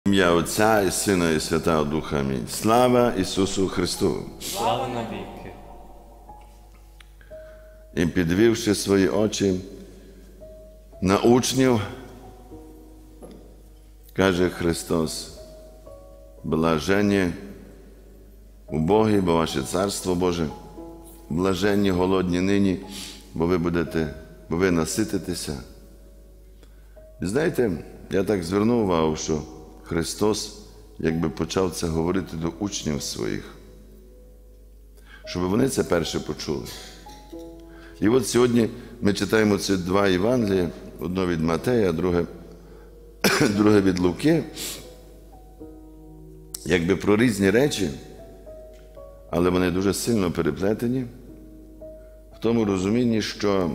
Ім'я Отця і Сина і Святого Духа. Амінь. Слава Ісусу Христу! Слава навіки! І підвівши свої очі на учнів, каже Христос: блаженні убогі, бо ваше Царство Боже, блаженні голодні нині, бо ви насититеся. І знаєте, я так звернув увагу, що Христос якби почав це говорити до учнів своїх, щоб вони це перше почули. І от сьогодні ми читаємо ці два Євангелія, одне від Матея, друге від Луки, якби про різні речі, але вони дуже сильно переплетені в тому розумінні, що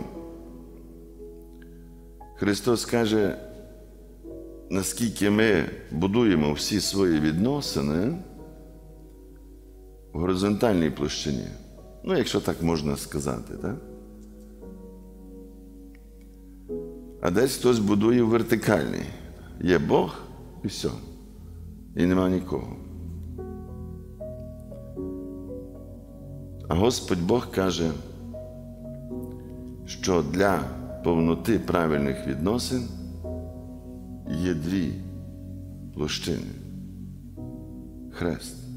Христос каже, наскільки ми будуємо всі свої відносини в горизонтальній площині. Ну, якщо так можна сказати, так? А десь хтось будує в вертикальній. Є Бог і все. І нема нікого. А Господь Бог каже, що для повноти правильних відносин є дві площини. Хрест.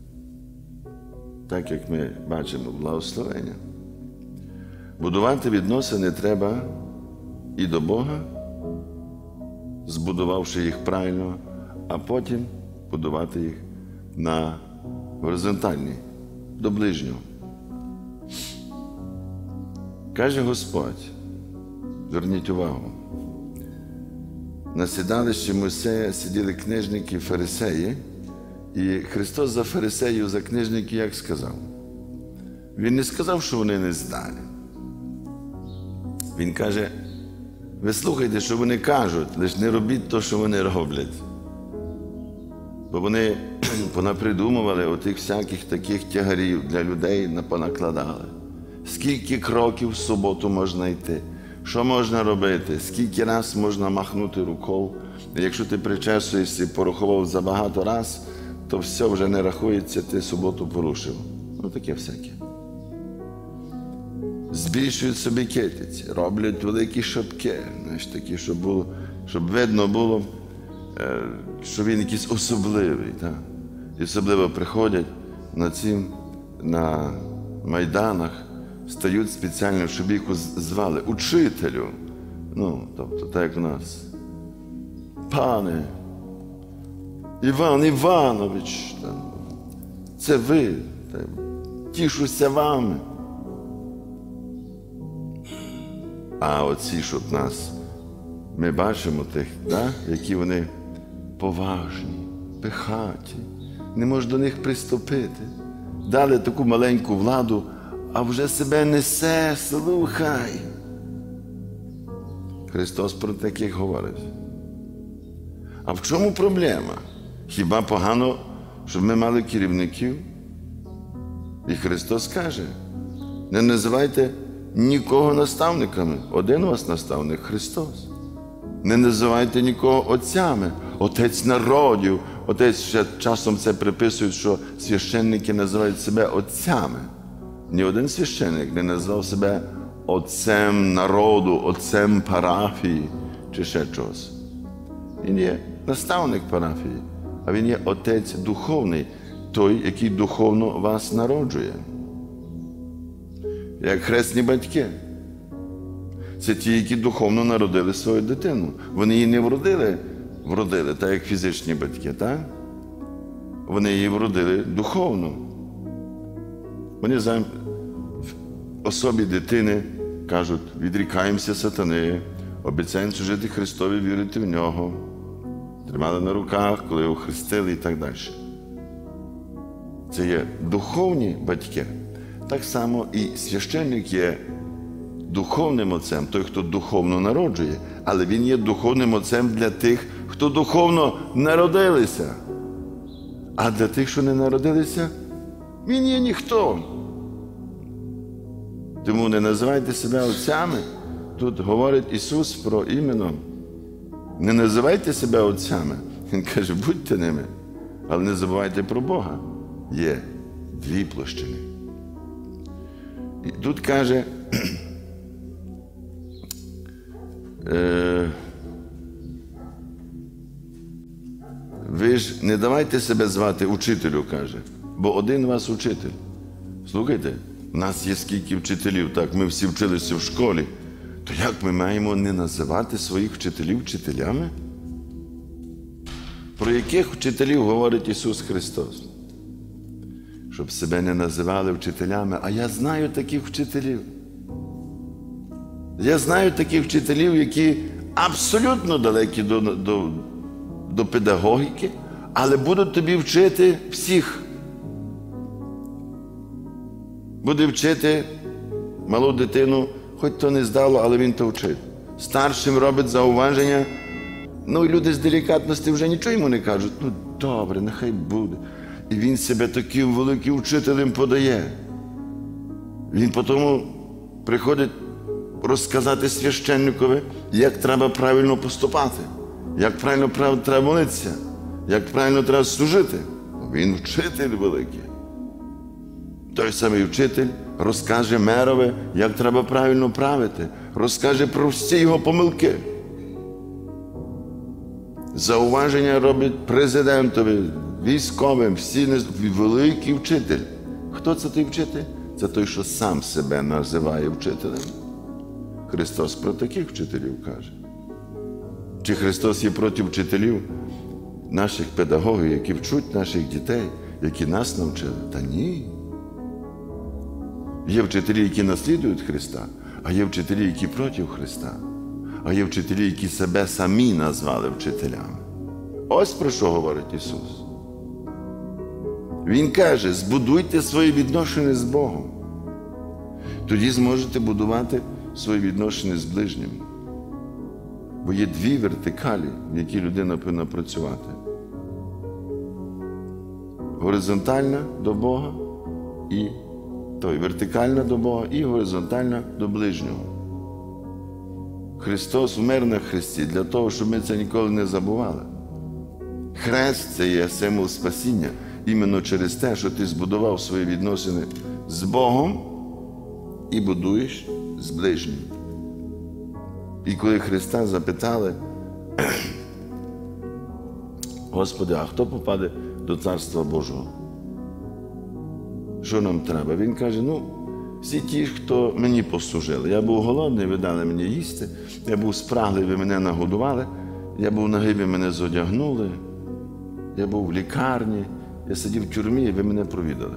Так, як ми бачимо благословення. Будувати відносини треба і до Бога, збудувавши їх правильно, а потім будувати їх на горизонтальній, до ближнього. Каже Господь, зверніть увагу, на сідалищі Мойсея сиділи книжники і фарисеї, і Христос за фарисеїв, за книжників як сказав? Він не сказав, що вони не здалі. Він каже, ви слухайте, що вони кажуть, лише не робіть те, що вони роблять. Бо вони понапридумували отих всяких таких тягарів для людей, понакладали. Скільки кроків в суботу можна йти? Що можна робити? Скільки раз можна махнути рукою? Якщо ти причесуєшся і порахував забагато раз, то все вже не рахується, ти суботу порушив. Ну, таке всяке. Збільшують собі китиці, роблять великі шапки, знаєш, такі, щоб видно було, що він якийсь особливий. Так? І особливо приходять на майданах, стають спеціально, щоб їх звали учителю. Ну, тобто, так як у нас. Пане Іван Іванович, це ви, тішуся вами. А оці, щоб нас, ми бачимо тих, да? Які вони поважні, пихаті, не можеш до них приступити. Дали таку маленьку владу, а вже себе несе, слухай. Христос про таких говорить. А в чому проблема? Хіба погано, щоб ми мали керівників? І Христос каже, не називайте нікого наставниками. Один у вас наставник – Христос. Не називайте нікого отцями. Отець народів. Отець ще часом це приписують, що священники називають себе отцями. Ні один священник не назвав себе отцем народу, отцем парафії чи ще чогось. Він є наставник парафії, а він є отець духовний, той, який духовно вас народжує. Як хресні батьки. Це ті, які духовно народили свою дитину. Вони її не вродили, так як фізичні батьки, так? Вони її вродили духовно. Вони в особі дитини кажуть, відрікаємося сатани, обіцяємо служити Христові, вірити в Нього. Тримали на руках, коли його хрестили і так далі. Це є духовні батьки. Так само і священник є духовним отцем, той, хто духовно народжує, але він є духовним отцем для тих, хто духовно народилися. А для тих, що не народилися, він є ніхто. Тому не називайте себе отцями. Тут говорить Ісус про іменно. Не називайте себе отцями, Він каже, будьте ними, але не забувайте про Бога. Є дві площини. І тут каже, ви ж не давайте себе звати учителю, каже, бо один вас учитель. Слухайте, в нас є скільки вчителів, так, ми всі вчилися в школі. То як ми маємо не називати своїх вчителів вчителями? Про яких вчителів говорить Ісус Христос? Щоб себе не називали вчителями. А я знаю таких вчителів. Я знаю таких вчителів, які абсолютно далекі до педагогіки, але будуть тобі вчити всіх. Буде вчити малу дитину, хоч то не здало, але він то вчить. Старшим робить зауваження, ну і люди з делікатності вже нічого йому не кажуть. Ну добре, нехай буде. І він себе таким великим вчителем подає. Він потім приходить розказати священникові, як треба правильно поступати, як правильно треба молитися, як правильно треба служити. Він вчитель великий. Той самий вчитель розкаже мерові, як треба правильно правити, розкаже про всі його помилки. Зауваження робить президентові, військовим, всі великий вчитель. Хто це той вчитель? Це той, що сам себе називає вчителем. Христос про таких вчителів каже. Чи Христос є проти вчителів, наших педагогів, які вчуть наших дітей, які нас навчили? Та ні. Є вчителі, які наслідують Христа, а є вчителі, які проти Христа, а є вчителі, які себе самі назвали вчителями. Ось про що говорить Ісус. Він каже, збудуйте свої відношення з Богом. Тоді зможете будувати свої відношення з ближнім. Бо є дві вертикалі, в які людина повинна працювати. Горизонтальна до Бога і вертикальна до Бога і горизонтальна до ближнього. Христос вмер на хресті для того, щоб ми це ніколи не забували. Хрест – це є символ спасіння. Іменно через те, що ти збудував свої відносини з Богом і будуєш з ближнім. І коли Христа запитали, Господи, а хто попаде до Царства Божого? Що нам треба? Він каже, всі ті, хто мені послужили. Я був голодний, ви дали мені їсти, я був спраглий, ви мене нагодували, я був нагий, ви мене зодягнули, я був в лікарні, я сидів в тюрмі, і ви мене провідали.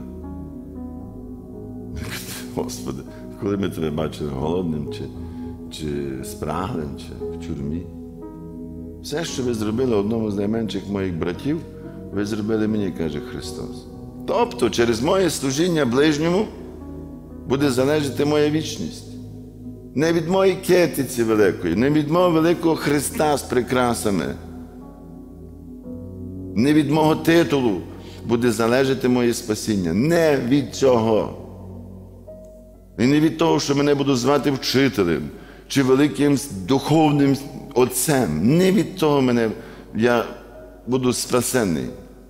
Господи, коли ми тебе бачили голодним, чи спраглим, чи в тюрмі? Все, що ви зробили одному з найменших моїх братів, ви зробили мені, каже Христос. Тобто, через моє служіння ближньому буде залежати моя вічність. Не від моєї кетиці великої, не від мого великого Христа з прикрасами, не від мого титулу буде залежати моє спасіння. Не від цього. І не від того, що мене будуть звати вчителем, чи великим духовним отцем. Не від того я буду спасений.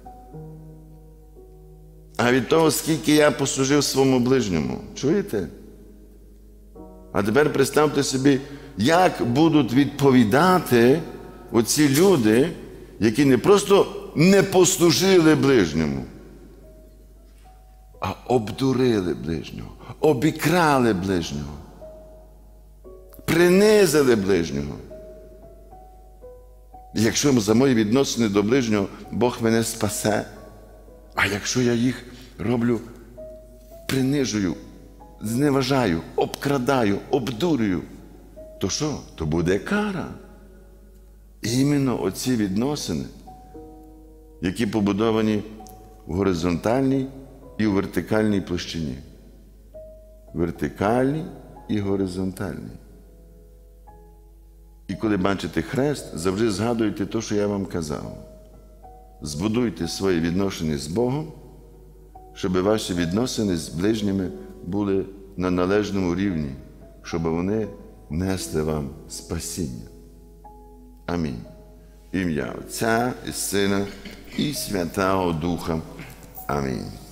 А від того, скільки я послужив своєму ближньому. Чуєте? А тепер представте собі, як будуть відповідати оці люди, які не просто не послужили ближньому, а обдурили ближнього, обікрали ближнього, принизили ближнього. І якщо за мої відносини до ближнього Бог мене спасе, а якщо я їх роблю, принижую, зневажаю, обкрадаю, обдурюю, то що? То буде кара. І іменно оці відносини, які побудовані в горизонтальній і в вертикальній площині. Вертикальній і горизонтальній. І коли бачите хрест, завжди згадуйте те, що я вам казав. Збудуйте свої відносини з Богом, щоб ваші відносини з ближніми були на належному рівні, щоб вони несли вам спасіння. Амінь. ім'я Отця і Сина і Святого Духа. Амінь.